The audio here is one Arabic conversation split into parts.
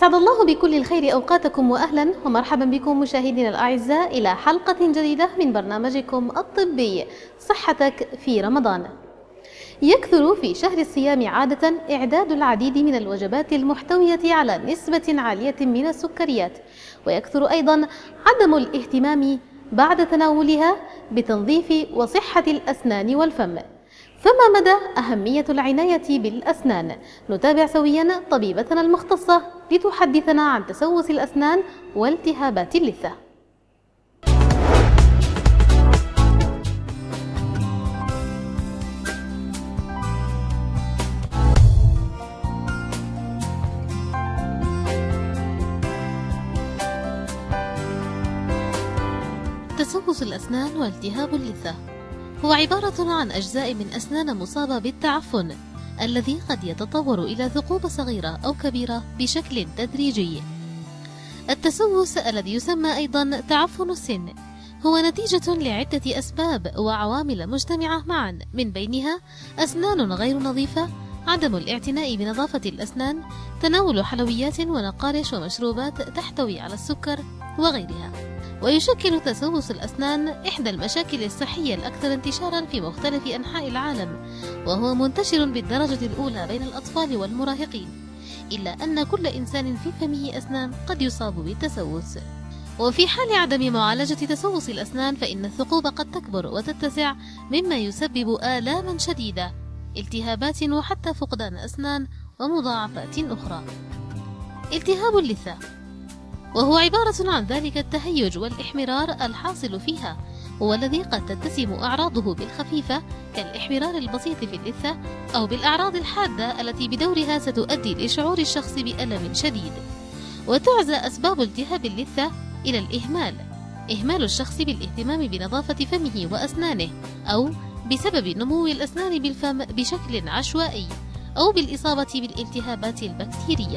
أسعد الله بكل الخير أوقاتكم، وأهلا ومرحبا بكم مشاهدينا الأعزاء إلى حلقة جديدة من برنامجكم الطبي صحتك في رمضان. يكثر في شهر الصيام عادة إعداد العديد من الوجبات المحتوية على نسبة عالية من السكريات، ويكثر أيضا عدم الاهتمام بعد تناولها بتنظيف وصحة الأسنان والفم. فما مدى أهمية العناية بالأسنان؟ نتابع سويا طبيبتنا المختصة لتحدثنا عن تسوس الأسنان والتهابات اللثة. تسوس الأسنان والتهاب اللثة هو عبارة عن أجزاء من أسنان مصابة بالتعفن الذي قد يتطور إلى ثقوب صغيرة أو كبيرة بشكل تدريجي. التسوس الذي يسمى أيضا تعفن السن هو نتيجة لعدة أسباب وعوامل مجتمعة معا، من بينها أسنان غير نظيفة، عدم الاعتناء بنظافة الأسنان، تناول حلويات ونقارش ومشروبات تحتوي على السكر وغيرها. ويشكل تسوس الأسنان إحدى المشاكل الصحية الأكثر انتشارا في مختلف أنحاء العالم، وهو منتشر بالدرجة الأولى بين الأطفال والمراهقين، إلا أن كل إنسان في فمه أسنان قد يصاب بالتسوس. وفي حال عدم معالجة تسوس الأسنان فإن الثقوب قد تكبر وتتسع، مما يسبب آلاما شديدة، التهابات وحتى فقدان أسنان ومضاعفات أخرى. التهاب اللثة وهو عبارة عن ذلك التهيج والإحمرار الحاصل فيها، هو الذي قد تتسم أعراضه بالخفيفة كالإحمرار البسيط في اللثة، أو بالأعراض الحادة التي بدورها ستؤدي لشعور الشخص بألم شديد. وتعزى أسباب التهاب اللثة إلى إهمال الشخص بالاهتمام بنظافة فمه وأسنانه، أو بسبب نمو الأسنان بالفم بشكل عشوائي، أو بالإصابة بالالتهابات البكتيرية.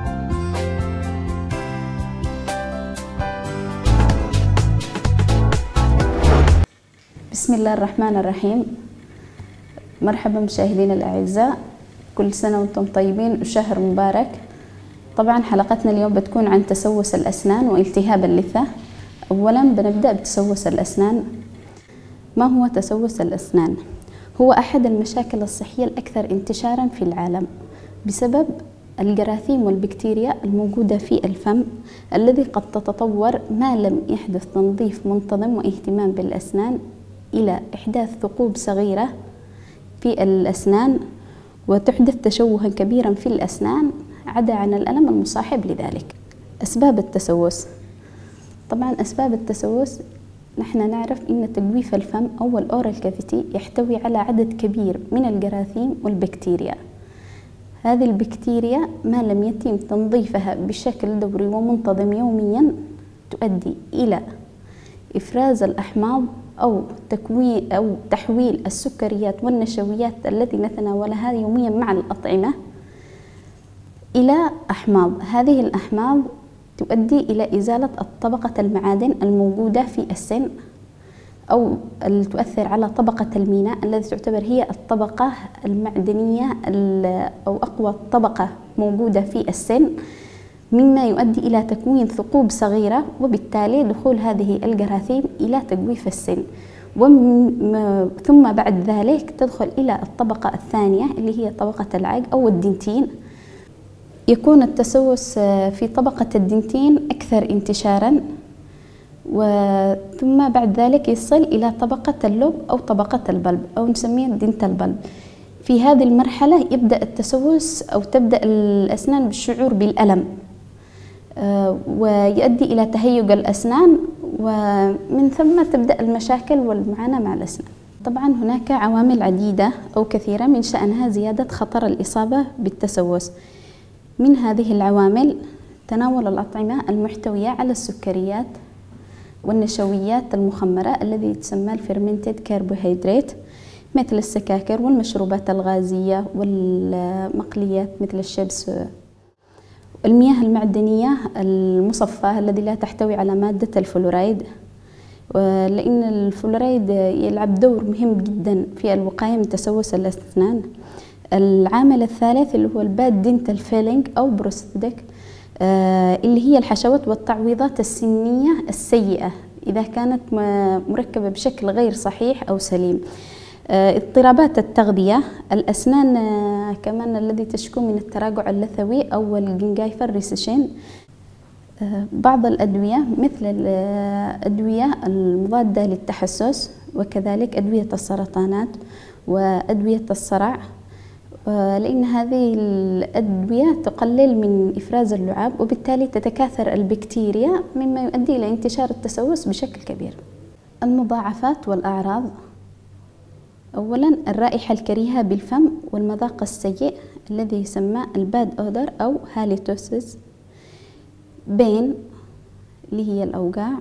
بسم الله الرحمن الرحيم. مرحبا مشاهدينا الأعزاء، كل سنة وانتم طيبين وشهر مبارك. طبعا حلقتنا اليوم بتكون عن تسوس الأسنان والتهاب اللثة. أولا بنبدأ بتسوس الأسنان. ما هو تسوس الأسنان؟ هو أحد المشاكل الصحية الأكثر انتشارا في العالم بسبب الجراثيم والبكتيريا الموجودة في الفم، الذي قد تتطور ما لم يحدث تنظيف منتظم واهتمام بالأسنان إلى إحداث ثقوب صغيرة في الأسنان، وتحدث تشوها كبيرا في الأسنان عدا عن الألم المصاحب لذلك. أسباب التسوس. طبعا أسباب التسوس نحن نعرف أن تجويف الفم أو الأورال كافيتي يحتوي على عدد كبير من الجراثيم والبكتيريا. هذه البكتيريا ما لم يتم تنظيفها بشكل دوري ومنتظم يوميا تؤدي إلى إفراز الأحماض أو تحويل السكريات والنشويات التي نتناولها يوميا مع الأطعمة إلى أحماض. هذه الأحماض تؤدي إلى إزالة طبقة المعادن الموجودة في السن، أو تؤثر على طبقة الميناء التي تعتبر هي الطبقة المعدنية أو أقوى طبقة موجودة في السن، مما يؤدي إلى تكوين ثقوب صغيرة، وبالتالي دخول هذه الجراثيم إلى تجويف السن. ثم بعد ذلك تدخل إلى الطبقة الثانية اللي هي طبقة العاج أو الدنتين. يكون التسوس في طبقة الدنتين أكثر انتشارا، ثم بعد ذلك يصل إلى طبقة اللب أو طبقة البلب أو نسميه دنتال بلب. في هذه المرحلة يبدأ التسوس أو تبدأ الأسنان بالشعور بالألم، ويؤدي إلى تهيج الأسنان، ومن ثم تبدأ المشاكل والمعاناة مع الأسنان. طبعا هناك عوامل عديدة أو كثيرة من شأنها زيادة خطر الإصابة بالتسوس. من هذه العوامل تناول الأطعمة المحتوية على السكريات والنشويات المخمرة الذي تسمى الفيرمنتد كربوهيدرات، مثل السكاكر والمشروبات الغازية والمقليات مثل الشيبس. المياه المعدنية المصفاة التي لا تحتوي على مادة الفلورايد، لأن الفلورايد يلعب دور مهم جدا في الوقاية من تسوس الأسنان. العامل الثالث اللي هو الباد دينتال فيلينج أو بروستيك، اللي هي الحشوات والتعويضات السنية السيئة إذا كانت مركبة بشكل غير صحيح أو سليم. اضطرابات التغذية، الأسنان كمان الذي تشكو من التراجع اللثوي أو الجنجايفر ريسيشن. بعض الأدوية مثل الأدوية المضادة للتحسس، وكذلك أدوية السرطانات وأدوية الصرع، لأن هذه الأدوية تقلل من إفراز اللعاب وبالتالي تتكاثر البكتيريا مما يؤدي إلى انتشار التسوس بشكل كبير. المضاعفات والأعراض: أولاً الرائحة الكريهة بالفم والمذاق السيء الذي يسمى الباد أودر أو هاليتوسيس، بين اللي هي الأوجاع،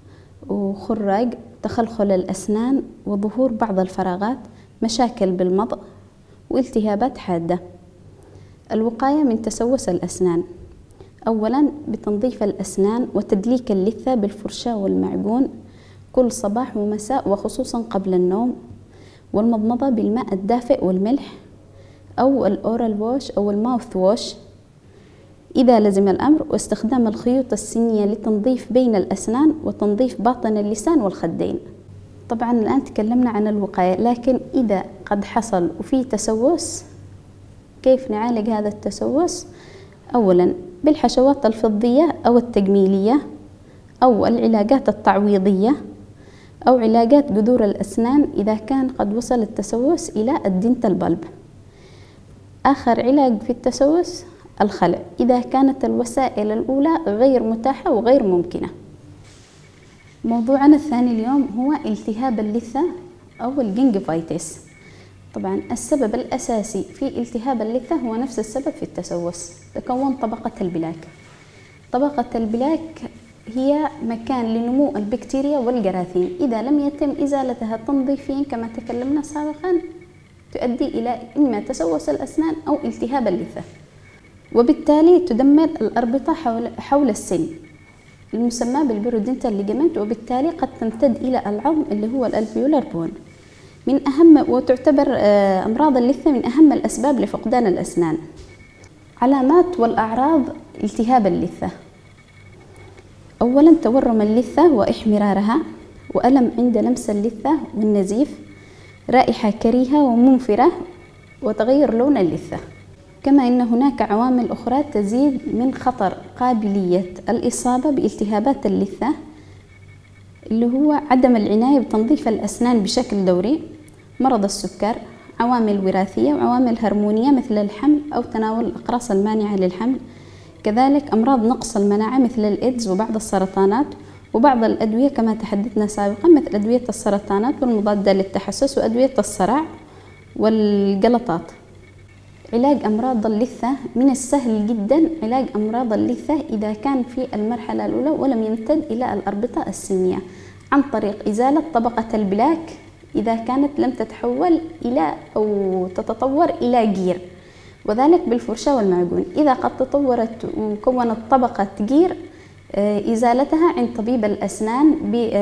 وخراج، تخلخل الأسنان، وظهور بعض الفراغات، مشاكل بالمضغ، والتهابات حادة. الوقاية من تسوس الأسنان: أولاً بتنظيف الأسنان وتدليك اللثة بالفرشاة والمعجون كل صباح ومساء وخصوصاً قبل النوم، والمضمضة بالماء الدافئ والملح، أو الأورال ووش أو الماوث ووش إذا لزم الأمر، واستخدام الخيوط السنية لتنظيف بين الأسنان وتنظيف باطن اللسان والخدين. طبعا الآن تكلمنا عن الوقاية، لكن إذا قد حصل وفي تسوس كيف نعالج هذا التسوس؟ أولا بالحشوات الفضية أو التجميلية أو العلاجات التعويضية أو علاجات جذور الأسنان إذا كان قد وصل التسوس إلى الدنتال بالب. آخر علاج في التسوس الخلع إذا كانت الوسائل الأولى غير متاحة وغير ممكنة. موضوعنا الثاني اليوم هو التهاب اللثة أو الجنجفايتس. طبعا السبب الأساسي في التهاب اللثة هو نفس السبب في التسوس، تكون طبقة البلاك. طبقة البلاك هي مكان لنمو البكتيريا والجراثيم، إذا لم يتم إزالتها تنظيفيا كما تكلمنا سابقا تؤدي إلى إما تسوس الأسنان أو التهاب اللثة، وبالتالي تدمر الأربطة حول السن المسمى بالبيرودنتال ليجمنت، وبالتالي قد تمتد إلى العظم اللي هو الألفيولار بون. من أهم وتعتبر أمراض اللثة من أهم الأسباب لفقدان الأسنان. علامات والأعراض التهاب اللثة: أولا تورم اللثة وإحمرارها، وألم عند لمس اللثة والنزيف، رائحة كريهة ومنفرة، وتغير لون اللثة. كما أن هناك عوامل أخرى تزيد من خطر قابلية الإصابة بالتهابات اللثة، اللي هو عدم العناية بتنظيف الأسنان بشكل دوري، مرض السكر، عوامل وراثية وعوامل هرمونية مثل الحمل أو تناول الأقراص المانعة للحمل، كذلك أمراض نقص المناعة مثل الإيدز وبعض السرطانات، وبعض الأدوية كما تحدثنا سابقا مثل أدوية السرطانات والمضادة للتحسس وأدوية الصرع والجلطات. علاج أمراض اللثة: من السهل جدا علاج أمراض اللثة إذا كان في المرحلة الأولى ولم يمتد إلى الأربطة السنية عن طريق إزالة طبقة البلاك إذا كانت لم تتحول إلى أو تتطور إلى جير، وذلك بالفرشاة والمعجون. إذا قد تطورت وكونت طبقة جير إزالتها عند طبيب الأسنان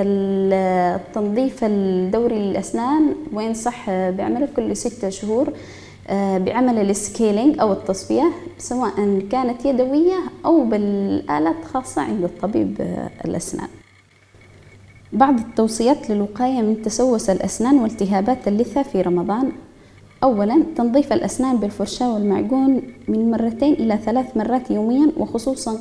بالتنظيف الدوري للأسنان، وينصح بعمله كل 6 شهور بعمل السكيلينج أو التصفية سواء كانت يدوية أو بالآلات خاصة عند الطبيب الأسنان. بعض التوصيات للوقاية من تسوس الأسنان والتهابات اللثة في رمضان: أولا تنظيف الأسنان بالفرشاة والمعجون من 2 إلى 3 مرات يوميا، وخصوصا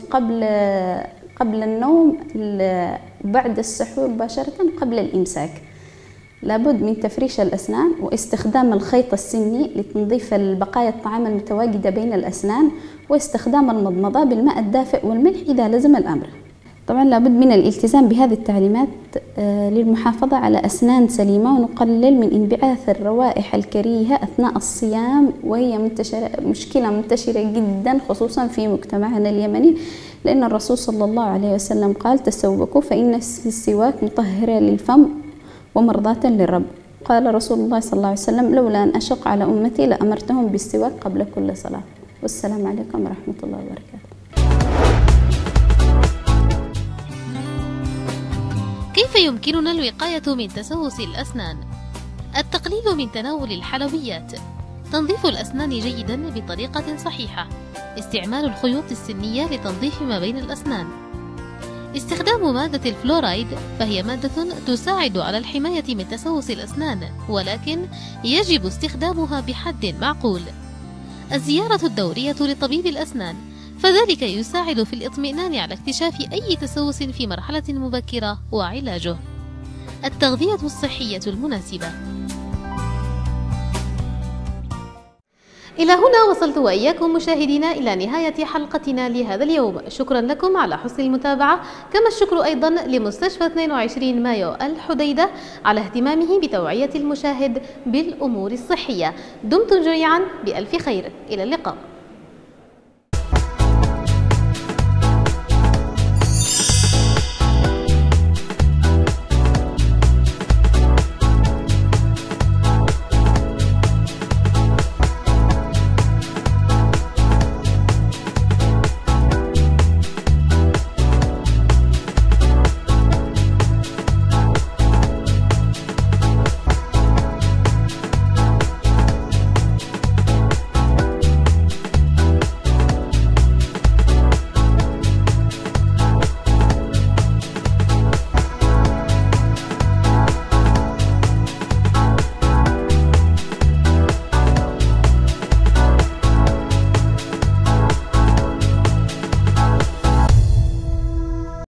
قبل النوم وبعد السحور مباشرة قبل الإمساك. لابد من تفريش الأسنان واستخدام الخيط السني لتنظيف البقايا الطعام المتواجدة بين الأسنان، واستخدام المضمضة بالماء الدافئ والملح إذا لزم الأمر. طبعا لابد من الالتزام بهذه التعليمات للمحافظة على أسنان سليمة، ونقلل من انبعاث الروائح الكريهة أثناء الصيام، وهي مشكلة منتشرة جدا خصوصا في مجتمعنا اليمني، لأن الرسول صلى الله عليه وسلم قال: تسوكوا فإن السواك مطهرة للفم ومرضاة للرب. قال رسول الله صلى الله عليه وسلم: لولا أن أشق على أمتي لأمرتهم بالسواك قبل كل صلاة. والسلام عليكم ورحمة الله وبركاته. كيف يمكننا الوقاية من تسوس الأسنان؟ التقليل من تناول الحلويات، تنظيف الأسنان جيدا بطريقة صحيحة، استعمال الخيوط السنية لتنظيف ما بين الأسنان. استخدام مادة الفلورايد، فهي مادة تساعد على الحماية من تسوس الأسنان، ولكن يجب استخدامها بحد معقول. الزيارة الدورية لطبيب الأسنان، فذلك يساعد في الإطمئنان على اكتشاف أي تسوس في مرحلة مبكرة وعلاجه. التغذية الصحية المناسبة. إلى هنا وصلت وإياكم مشاهدينا إلى نهاية حلقتنا لهذا اليوم. شكرا لكم على حسن المتابعة، كما الشكر أيضا لمستشفى 22 مايو الحديدة على اهتمامه بتوعية المشاهد بالأمور الصحية. دمتم جميعا بألف خير، إلى اللقاء.